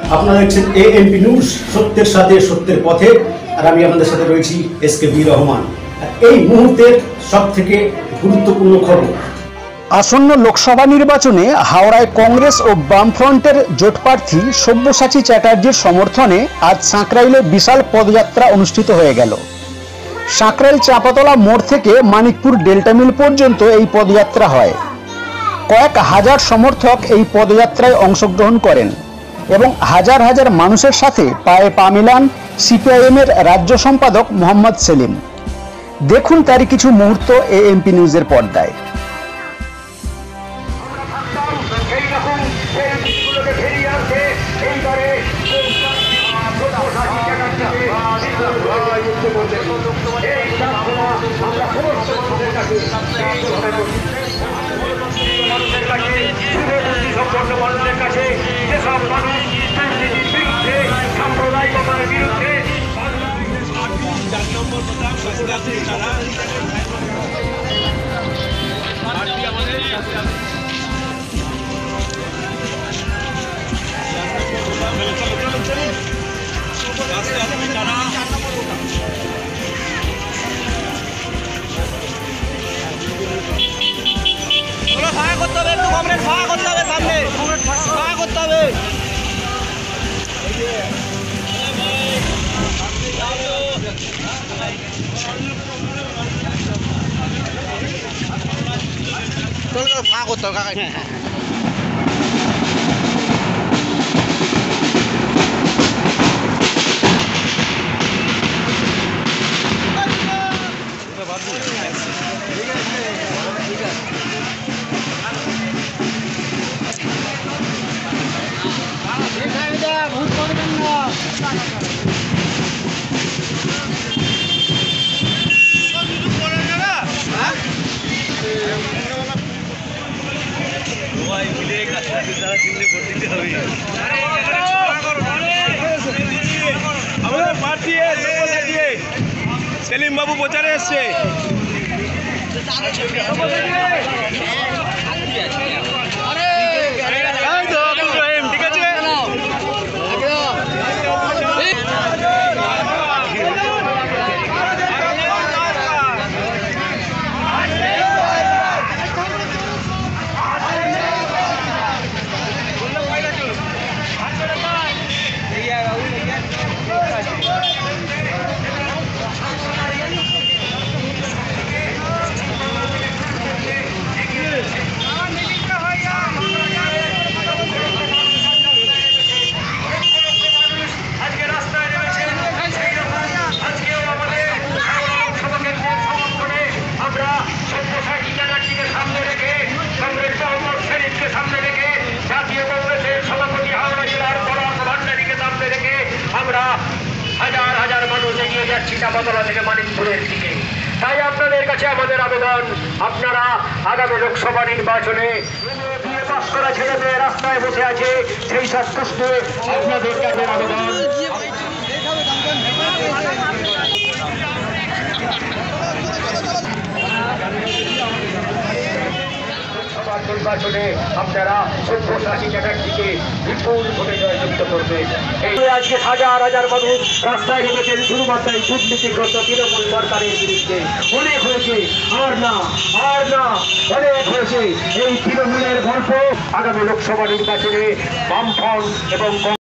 আপনারা দেখছেন AMP news, সত্যের সাথে সত্যের পথে। আর আমি আপনাদের সাথে রয়েছি এসকে রহমান। এই মুহূর্তের সবথেকে গুরুত্বপূর্ণ খবর। আসন্ন লোকসভা নির্বাচনে হাওড়ায় কংগ্রেস ও বামফ্রন্টের জোট প্রার্থী সব্যসাচী চ্যাটার্জির সমর্থনে আজ সাঁকরাইলে বিশাল পদযাত্রা অনুষ্ঠিত হয়ে গেল। সাঁকরাইল চাঁপাতলা মোড় থেকে মানিকপুর ডেল্টা মিল পর্যন্ত এই পদযাত্রা হয়। কয়েক হাজার সমর্থক এই পদযাত্রায় অংশগ্রহণ করেন এবং হাজার হাজার মানুষের সাথে পায়ে পা মিলান সিপিআইএমের রাজ্য সম্পাদক মোহাম্মদ সেলিম। দেখুন তারই কিছু মুহূর্ত এএমপি নিউজের পর্দায়। সেলিম বাবু প্রচারে এসছে। ঠিক আছে, হাজার হাজার মানুষ এগিয়ে যাচ্ছি চাঁপাতলা থেকে মানিকপুরের দিকে। তাই আপনাদের কাছে আমাদের আবেদন, আপনারা আগামী লোকসভা নির্বাচনে বিয়ে পাস করা ছেলেদের রাস্তায় বসে আছে, সেই সব প্রশ্নে আপনাদের কাছে আবেদন, নির্বাচনে আপনারা সব্যসাচী চ্যাটার্জিকে বিপুল ভোটে জয়যুক্ত করবেন। আজকে হাজার হাজার মানুষ রাস্তায় নেমেছেন শুধুমাত্র এই দুর্নীতিগ্রস্ত তৃণমূল সরকারের বিরুদ্ধে। অনেক হয়েছে, আর না অনেক হয়েছে এই তৃণমূলের গল্প। আগামী লোকসভা নির্বাচনে বামফ্রন্ট এবং